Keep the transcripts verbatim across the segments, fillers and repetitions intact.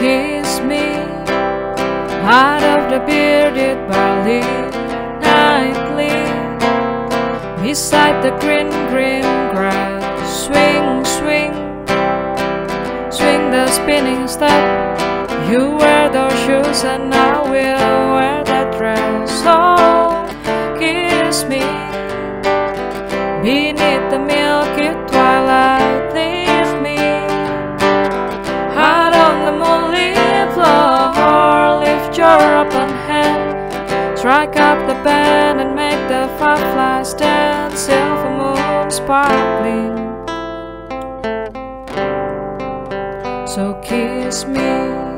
kiss me out of the bearded barley nightly, beside the green, green grass. Swing, swing, swing the spinning step. You wear those shoes and I will wear that dress. Oh, kiss me beneath the milky twilight. Leave me out on the moonlit floor. Lift your open hand, strike up the band and make the fireflies dance. Silver moon sparkling, so kiss me.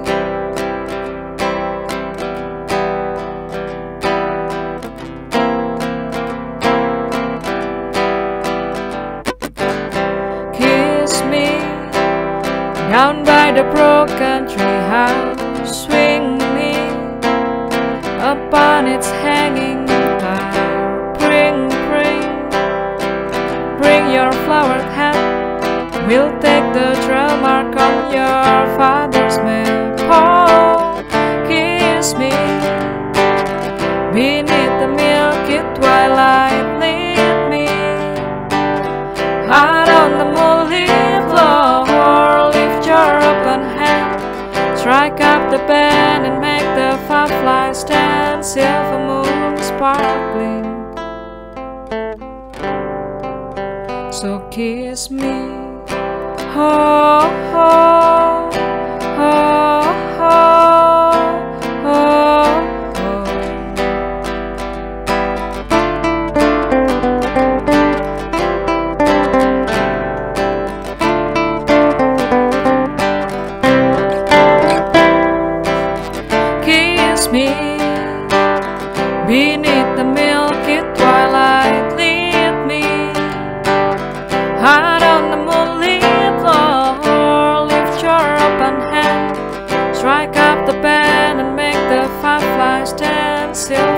Kiss me down by the broken tree house. Swing me upon its hanging fire. Bring, bring, bring your flowered hat. We'll take the trail mark on your father's map. Oh, kiss me beneath the milky twilight. Lead me out on the moonlit floor. Lift your open hand, strike up the band and make the fireflies dance. Silver moon sparkling, so kiss me. Oh, oh, oh, oh, oh, oh. Kiss me beneath the milky twilight. Lead me out on the moonlit floor. Lift your open hand, strike up the band and make the fireflies dance.